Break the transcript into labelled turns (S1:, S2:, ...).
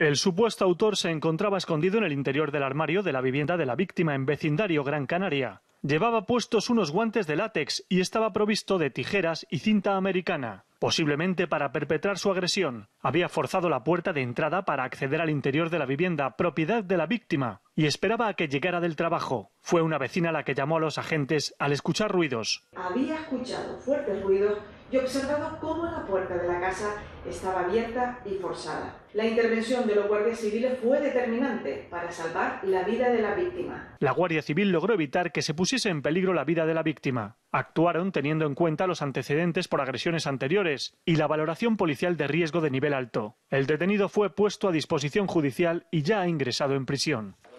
S1: El supuesto autor se encontraba escondido en el interior del armario de la vivienda de la víctima en vecindario Gran Canaria. Llevaba puestos unos guantes de látex y estaba provisto de tijeras y cinta americana, posiblemente para perpetrar su agresión. Había forzado la puerta de entrada para acceder al interior de la vivienda, propiedad de la víctima, y esperaba a que llegara del trabajo. Fue una vecina la que llamó a los agentes al escuchar ruidos.
S2: Había escuchado fuertes ruidos y observado cómo la puerta de la casa estaba abierta y forzada. La intervención de los guardias civiles fue determinante para salvar la vida de la víctima.
S1: La Guardia Civil logró evitar que se pusiese en peligro la vida de la víctima. Actuaron teniendo en cuenta los antecedentes por agresiones anteriores y la valoración policial de riesgo de nivel alto. El detenido fue puesto a disposición judicial y ya ha ingresado en prisión.